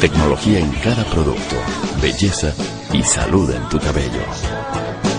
Tecnología en cada producto, belleza y salud en tu cabello.